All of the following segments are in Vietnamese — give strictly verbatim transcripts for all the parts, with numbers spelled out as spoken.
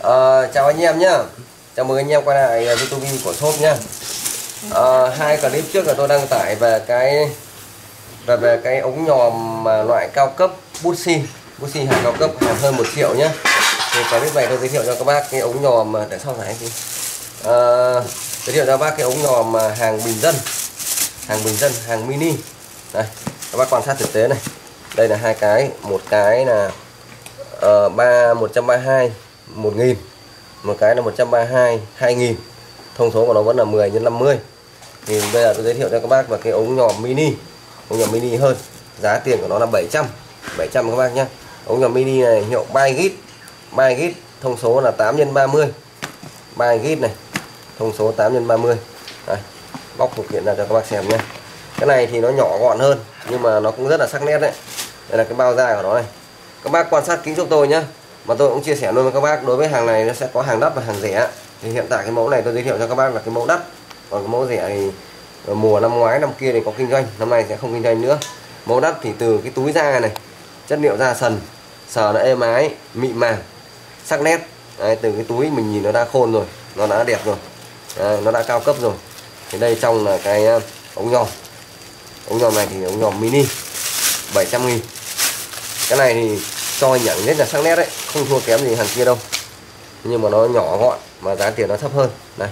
Uh, chào anh em nhá, chào mừng anh em quay lại YouTube của shop nhá. Uh, hai clip trước là tôi đăng tải về cái về về cái ống nhòm mà loại cao cấp Bushi, Bushi hàng cao cấp, hàng hơn một triệu nhá. Thì clip này tôi giới thiệu cho các bác cái ống nhòm để sau này thì uh, giới thiệu cho các bác cái ống nhòm hàng bình dân, hàng bình dân, hàng mini. Đây, các bác quan sát thực tế này. Đây là hai cái, một cái là uh, ba một trăm ba mươi hai một nghìn, một cái là một trăm ba mươi hai hai nghìn. Thông số của nó vẫn là mười nhân năm mươi. Thì bây giờ tôi giới thiệu cho các bác về cái ống nhòm mini, ống nhòm mini hơn. Giá tiền của nó là bảy trăm các bác nhé. Ống nhòm mini này hiệu ba gig, ba gig, thông số là tám nhân ba mươi, ba gig này, thông số tám nhân ba mươi. Đây, bóc phụ kiện ra cho các bác xem nhé. Cái này thì nó nhỏ gọn hơn nhưng mà nó cũng rất là sắc nét đấy. Đây là cái bao da của nó này. Các bác quan sát kỹ giúp tôi nhé. Mà tôi cũng chia sẻ luôn với các bác, đối với hàng này nó sẽ có hàng đắt và hàng rẻ. Thì hiện tại cái mẫu này tôi giới thiệu cho các bác là cái mẫu đắt, còn cái mẫu rẻ thì mùa năm ngoái năm kia thì có kinh doanh, năm nay sẽ không kinh doanh nữa. Mẫu đắt thì từ cái túi da này, chất liệu da sần, sờ nó êm ái, mịn màng, sắc nét. Đấy, từ cái túi mình nhìn nó đã khôn rồi, nó đã đẹp rồi. Đấy, nó đã cao cấp rồi. Thì đây trong là cái ống nhòm. Ống nhòm này thì ống nhòm mini bảy trăm nghìn. Cái này thì cho nhẵn rất là sắc nét đấy, không thua kém gì hàng kia đâu. Nhưng mà nó nhỏ gọn mà giá tiền nó thấp hơn. Đây.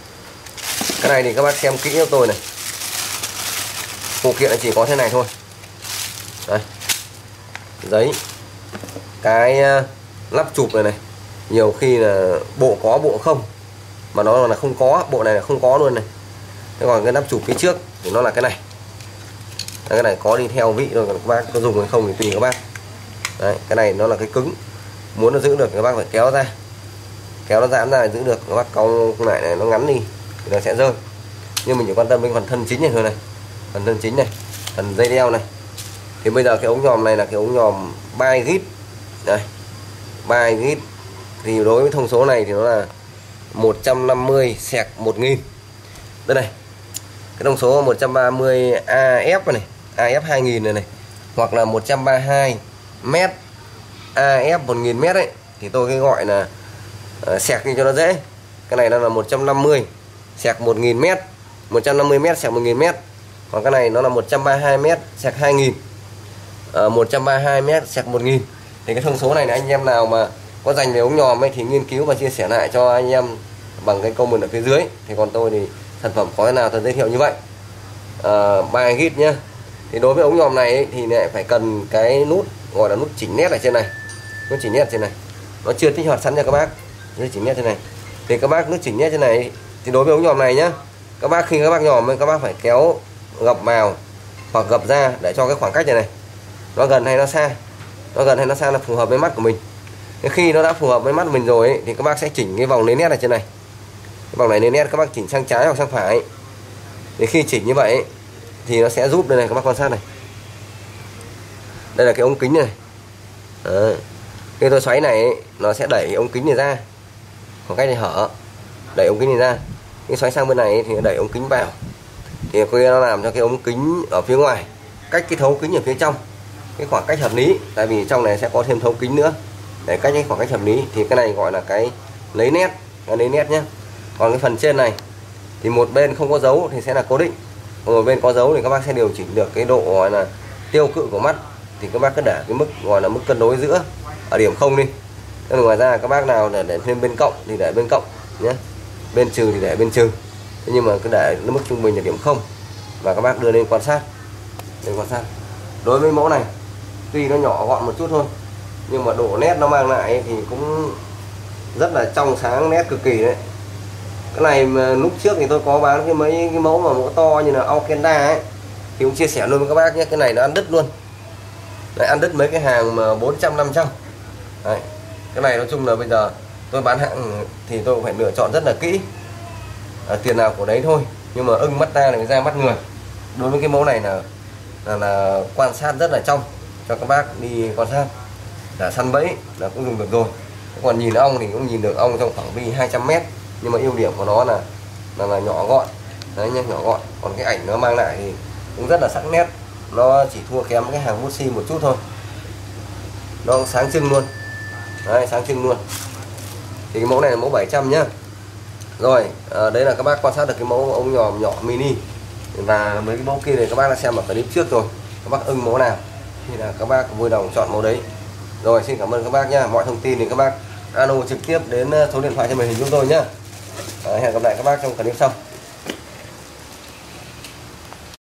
Cái này thì các bác xem kỹ cho tôi này. Phụ kiện chỉ có thế này thôi. Đây. Giấy. Cái lắp chụp này này. Nhiều khi là bộ có bộ không. Mà nó là không có, bộ này là không có luôn này. Thế còn cái lắp chụp phía trước thì nó là cái này. Cái này có đi theo vị rồi, còn các bác có dùng hay không thì tùy các bác. Đấy, cái này nó là cái cứng, muốn nó giữ được các bác phải kéo ra, kéo nó giãn ra để giữ được. Các bác cong lại này nó ngắn đi thì nó sẽ rơi. Nhưng mình chỉ quan tâm đến phần thân chính này thôi này, phần thân chính này, phần dây đeo này. Thì bây giờ cái ống nhòm này là cái ống nhòm ba gig. Đây, ba gig thì đối với thông số này thì nó là một trăm năm mươi xẹt một nghìn. Đây này, cái thông số một trăm ba mươi A F này, A F hai nghìn này này, hoặc là một trăm ba mươi hai mét A F một nghìn mét ấy, thì tôi cái gọi là uh, xẹt đi cho nó dễ. Cái này nó là một trăm năm mươi xẹt một nghìn mét, một trăm năm mươi mét xẹt một nghìn mét. Còn cái này nó là một trăm ba mươi hai mét xẹt hai nghìn, uh, một trăm ba mươi hai mét xẹt một nghìn. Thì cái thông số này là anh em nào mà có dành về ống nhòm ấy thì nghiên cứu và chia sẻ lại cho anh em bằng cái comment ở phía dưới. Thì còn tôi thì sản phẩm có thế nào tôi giới thiệu như vậy. uh, ba gig nhá. Thì đối với ống nhòm này ấy, thì lại phải cần cái nút gọi là nút chỉnh nét ở trên này, nút chỉnh nét trên này nó chưa tích hoạt sẵn cho các bác. Nút chỉnh nét trên này thì các bác nút chỉnh nét trên này thì đối với ống nhòm này nhá, các bác khi các bác nhòm ấy, các bác phải kéo gập vào hoặc gập ra để cho cái khoảng cách này này nó gần hay nó xa, nó gần hay nó xa là phù hợp với mắt của mình. Thì khi nó đã phù hợp với mắt của mình rồi ấy, thì các bác sẽ chỉnh cái vòng nến nét ở trên này, cái vòng này nến nét các bác chỉnh sang trái hoặc sang phải. Thì khi chỉnh như vậy ấy, thì nó sẽ giúp đây này, các bác quan sát này. Đây là cái ống kính này. Đấy. Khi tôi xoáy này ấy, nó sẽ đẩy ống kính này ra, khoảng cách này hở, đẩy ống kính này ra. Khi xoáy sang bên này ấy, thì nó đẩy ống kính vào. Thì khi nó làm cho cái ống kính ở phía ngoài cách cái thấu kính ở phía trong cái khoảng cách hợp lý. Tại vì trong này sẽ có thêm thấu kính nữa để cách cái khoảng cách hợp lý. Thì cái này gọi là cái lấy nét, cái lấy nét nhé. Còn cái phần trên này thì một bên không có dấu thì sẽ là cố định, còn một bên có dấu thì các bác sẽ điều chỉnh được cái độ gọi là tiêu cự của mắt. Thì các bác cứ để cái mức gọi là mức cân đối giữa ở điểm không đi. Nên ngoài ra các bác nào để, để thêm bên cộng thì để bên cộng nhé, bên trừ thì để bên trừ. Thế nhưng mà cứ để nó mức trung bình là điểm không và các bác đưa lên quan sát, lên quan sát. Đối với mẫu này tuy nó nhỏ gọn một chút thôi nhưng mà độ nét nó mang lại thì cũng rất là trong sáng, nét cực kỳ đấy. Cái này mà lúc trước thì tôi có bán cái mấy cái mẫu mà mẫu to như là Okenda ấy thì cũng chia sẻ luôn với các bác nhé. Cái này nó ăn đứt luôn. Đấy, ăn đứt mấy cái hàng mà bốn trăm năm trăm. Đấy. Cái này nói chung là bây giờ tôi bán hạng thì tôi cũng phải lựa chọn rất là kỹ. À, tiền nào của đấy thôi. Nhưng mà ưng mắt ta là ra mắt người. Đối với cái mẫu này là, là là quan sát rất là trong cho các bác đi quan sát. Là săn bẫy là cũng dùng được rồi. Còn nhìn ong thì cũng nhìn được ong trong khoảng vi hai trăm mét. Nhưng mà ưu điểm của nó là là, là nhỏ gọn. Đấy nhá, nhỏ gọn. Còn cái ảnh nó mang lại thì cũng rất là sắc nét. Nó chỉ thua kém cái hàng Bushi một chút thôi. Nó sáng trưng luôn. Đấy, sáng trưng luôn. Thì cái mẫu này là mẫu bảy trăm nhá. Rồi à, đấy là các bác quan sát được cái mẫu ống nhòm nhỏ mini, và mấy cái mẫu kia này các bác đã xem ở clip trước rồi. Các bác ưng mẫu nào thì là các bác vui lòng chọn mẫu đấy. Rồi xin cảm ơn các bác nhá. Mọi thông tin thì các bác alo trực tiếp đến số điện thoại trên màn hình chúng tôi nhá. À, hẹn gặp lại các bác trong clip sau.